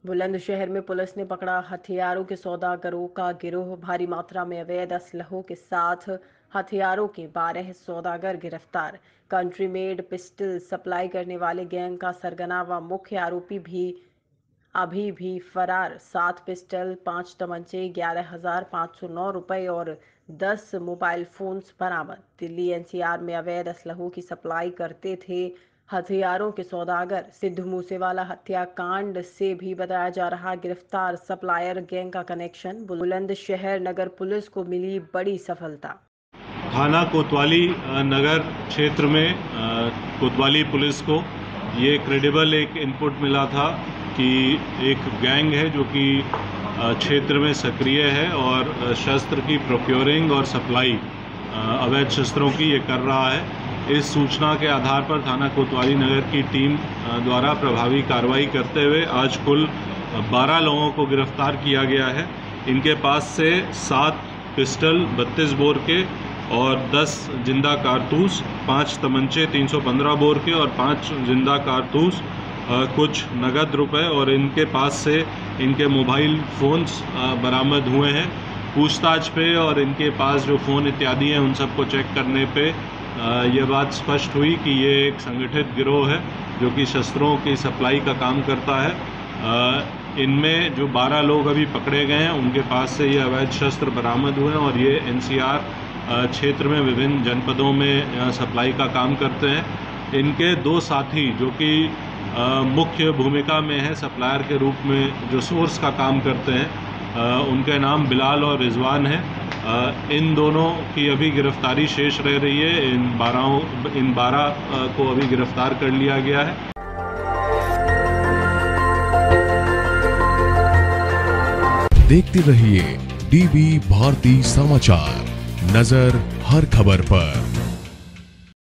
बुलंदशहर में पुलिस ने पकड़ा हथियारों के सौदागरों का गिरोह। भारी मात्रा में अवैध असलहों के साथ हथियारों के 12 सौदागर गिरफ्तार। कंट्री मेड पिस्टल सप्लाई करने वाले गैंग का सरगना व मुख्य आरोपी भी अभी भी फरार। 7 पिस्टल, 5 तमंचे, 11,509 रुपए और 10 मोबाइल फोन्स बरामद। दिल्ली एनसीआर में अवैध असलहों की सप्लाई करते थे हथियारों के सौदागर। सिद्धू मूसेवाला हत्याकांड से भी बताया जा रहा गिरफ्तार सप्लायर गैंग का कनेक्शन। बुलंदशहर नगर पुलिस को मिली बड़ी सफलता। थाना कोतवाली नगर क्षेत्र में कोतवाली पुलिस को ये क्रेडिबल एक इनपुट मिला था कि एक गैंग है जो कि क्षेत्र में सक्रिय है और शस्त्र की प्रोक्योरिंग और सप्लाई अवैध शस्त्रों की ये कर रहा है। इस सूचना के आधार पर थाना कोतवाली नगर की टीम द्वारा प्रभावी कार्रवाई करते हुए आज कुल 12 लोगों को गिरफ्तार किया गया है। इनके पास से 7 पिस्टल 32 बोर के और 10 जिंदा कारतूस, 5 तमंचे 315 बोर के और 5 जिंदा कारतूस, कुछ नगद रुपए और इनके पास से इनके मोबाइल फ़ोन्स बरामद हुए हैं। पूछताछ पे और इनके पास जो फ़ोन इत्यादि हैं उन सबको चेक करने पे ये बात स्पष्ट हुई कि ये एक संगठित गिरोह है जो कि शस्त्रों की सप्लाई का काम करता है। इनमें जो 12 लोग अभी पकड़े गए हैं उनके पास से ये अवैध शस्त्र बरामद हुए हैं और ये एनसीआर क्षेत्र में विभिन्न जनपदों में सप्लाई का काम करते हैं। इनके 2 साथी जो कि मुख्य भूमिका में है सप्लायर के रूप में जो सोर्स का काम करते हैं, उनके नाम बिलाल और रिजवान है। इन दोनों की अभी गिरफ्तारी शेष रह रही है। इन 12 को अभी गिरफ्तार कर लिया गया है। देखते रहिए डीवी भारती समाचार, नजर हर खबर पर।